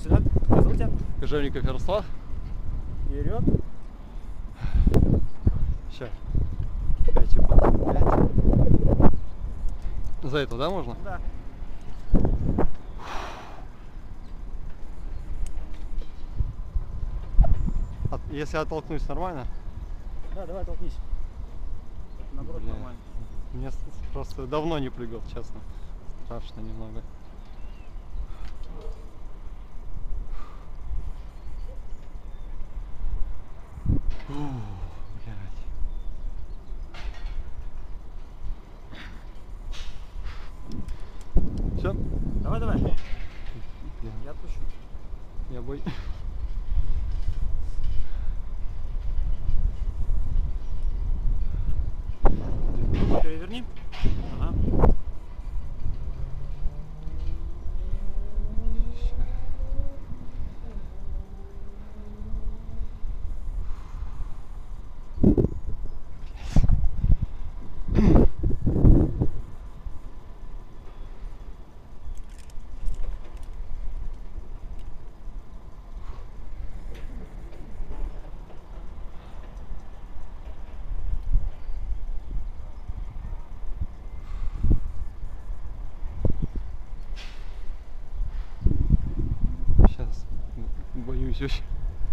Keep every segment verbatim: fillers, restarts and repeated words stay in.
сюда. Позвольте. Кожевников Ярослав. Вперед. Сейчас. Пять секунд. Пять. За это, да, можно? Да. От, если оттолкнусь, нормально? Да, давай толкнись. Наоборот, Бля. нормально. Мне с- просто давно не прыгал, честно. Страшно немного. Фу, блядь. Все? Давай, давай. Блин, Я отпущу. я бой. Переверни. Ага. Сейчас боюсь очень.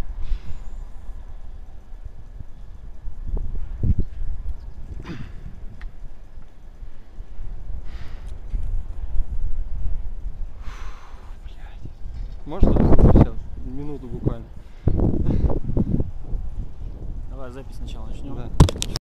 Можно сейчас? Минуту буквально. Давай запись сначала начнем. Да.